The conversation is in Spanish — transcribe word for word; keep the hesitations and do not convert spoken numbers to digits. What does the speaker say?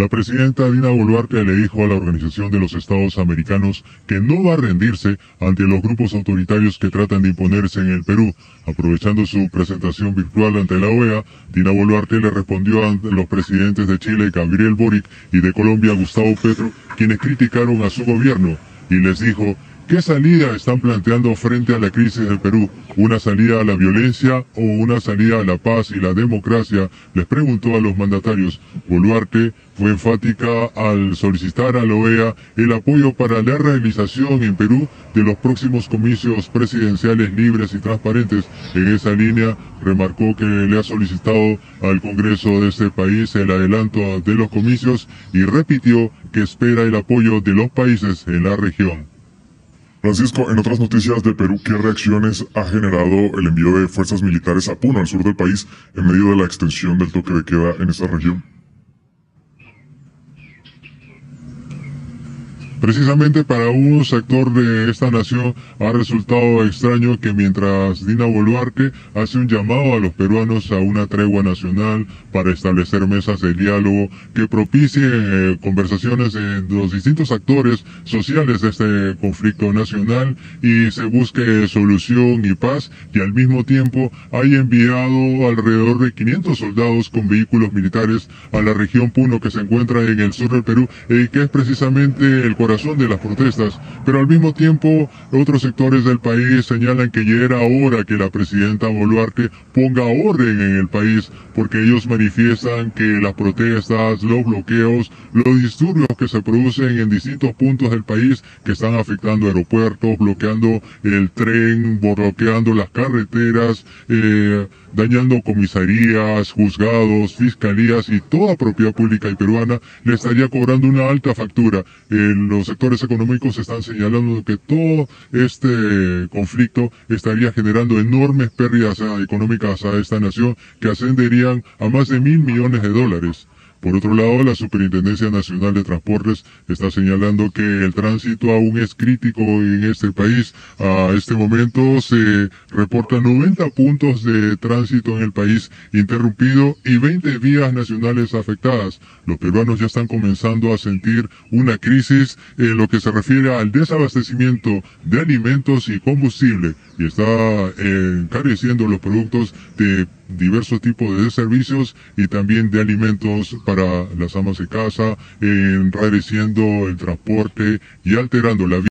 La presidenta Dina Boluarte le dijo a la Organización de los Estados Americanos que no va a rendirse ante los grupos autoritarios que tratan de imponerse en el Perú. Aprovechando su presentación virtual ante la O E A, Dina Boluarte le respondió a los presidentes de Chile, Gabriel Boric, y de Colombia, Gustavo Petro, quienes criticaron a su gobierno, y les dijo: ¿qué salida están planteando frente a la crisis del Perú? ¿Una salida a la violencia o una salida a la paz y la democracia?, les preguntó a los mandatarios. Boluarte fue enfática al solicitar a la O E A el apoyo para la realización en Perú de los próximos comicios presidenciales libres y transparentes. En esa línea, remarcó que le ha solicitado al Congreso de este país el adelanto de los comicios y repitió que espera el apoyo de los países en la región. Francisco, en otras noticias de Perú, ¿qué reacciones ha generado el envío de fuerzas militares a Puno, al sur del país, en medio de la extensión del toque de queda en esa región? Precisamente para un sector de esta nación ha resultado extraño que mientras Dina Boluarte hace un llamado a los peruanos a una tregua nacional para establecer mesas de diálogo que propicien eh, conversaciones de los distintos actores sociales de este conflicto nacional y se busque solución y paz, y al mismo tiempo haya enviado alrededor de quinientos soldados con vehículos militares a la región Puno, que se encuentra en el sur del Perú, y que es precisamente el corazón de las protestas, pero al mismo tiempo otros sectores del país señalan que ya era hora que la presidenta Boluarte ponga orden en el país, porque ellos manifiestan que las protestas, los bloqueos, los disturbios que se producen en distintos puntos del país, que están afectando aeropuertos, bloqueando el tren, bloqueando las carreteras, eh, dañando comisarías, juzgados, fiscalías y toda propiedad pública y peruana, le estaría cobrando una alta factura. En los sectores económicos están señalando que todo este conflicto estaría generando enormes pérdidas económicas a esta nación, que ascenderían a más de mil millones de dólares. Por otro lado, la Superintendencia Nacional de Transportes está señalando que el tránsito aún es crítico en este país. A este momento se reportan noventa puntos de tránsito en el país interrumpido y veinte vías nacionales afectadas. Los peruanos ya están comenzando a sentir una crisis en lo que se refiere al desabastecimiento de alimentos y combustible, y está encareciendo los productos de diversos tipos de servicios y también de alimentos para las amas de casa, enrareciendo el transporte y alterando la vida.